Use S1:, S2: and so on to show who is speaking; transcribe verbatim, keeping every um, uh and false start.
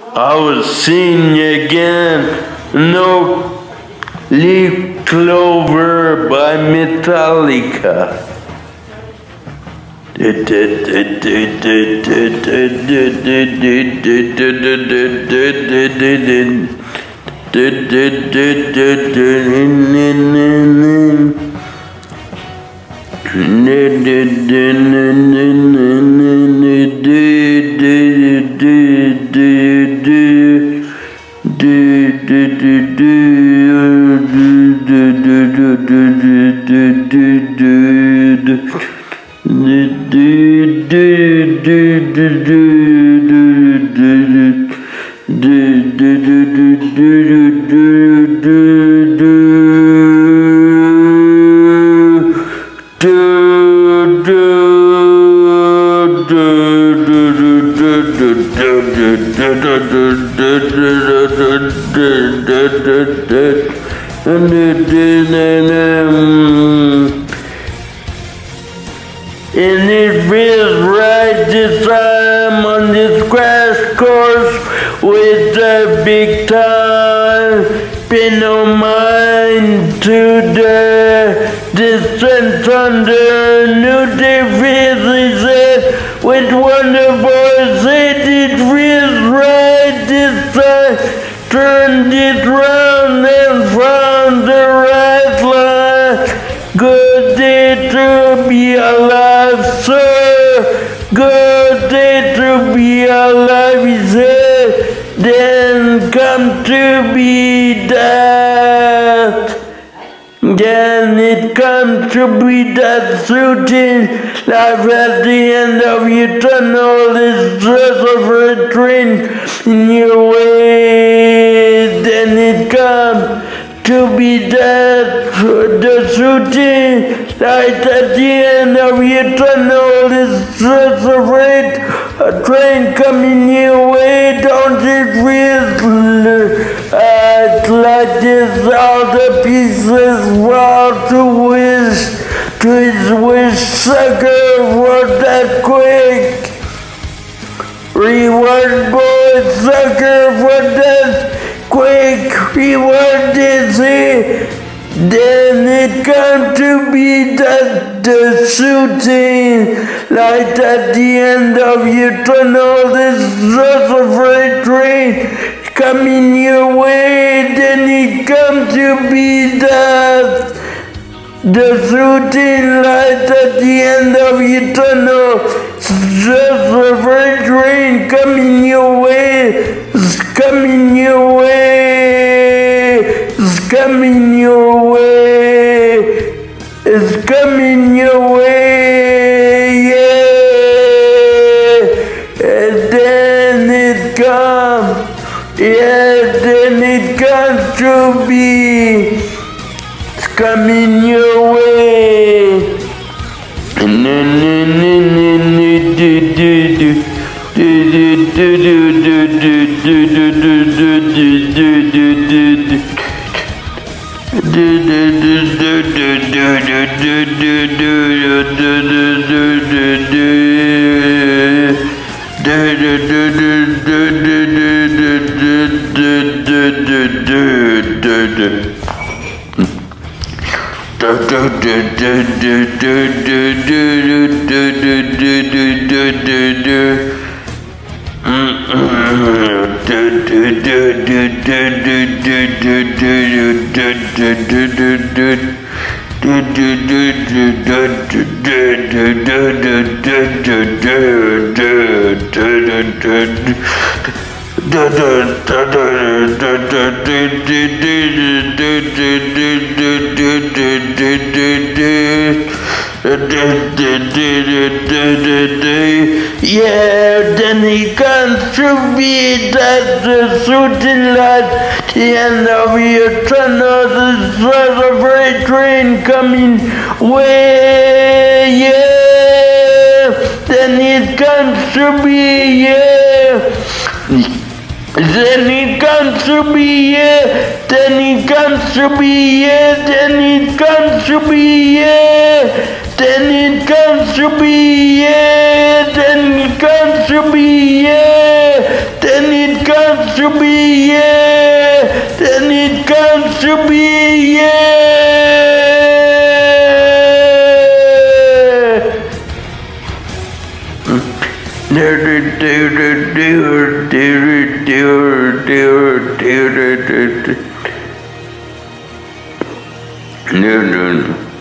S1: I was seeing you again. No Leaf Clover by Metallica. And it feels right this time on this grass course with a big time pin on mine to the distant thunder. New day feels it with wonder voice. It feels right this time. Turned it round and found the right line. Good day to be alive, sir. Good day to be alive, he said. Then come to be that. Then it comes to be that soothing life at the end of your tunnel. This stress of a train in your way. Then it comes to be that the soothing light at the end of your tunnel. This stress of a train coming your way. Don't it feel act like this? All the pieces fall to wish, to his wish sucker for that quick reward, boy, sucker for that quick reward, is he? Then it comes to be that the shooting light at the end of your tunnel. This just a freight train coming your way. Then it comes to be that the shooting light at the end of your tunnel. It's just a freight train coming your way. It's coming your way. It's coming your way. It's coming your way. Yeah. And then it comes. Yeah. Then it comes to be. It's coming your way. And then it do do do do do do do do do do do do do. Yeah, then he comes to be that the shooting light, the end of your tunnel, the sort of freight train coming way, yeah. Then it comes to be, yeah. Then it comes to be, yeah. Then it comes to be, yeah. Then it comes to be, yeah. Then it comes to be, yeah. Then it comes to be, yeah. Then it comes to be a yeah, then it comes to be a yeah. No, no, no.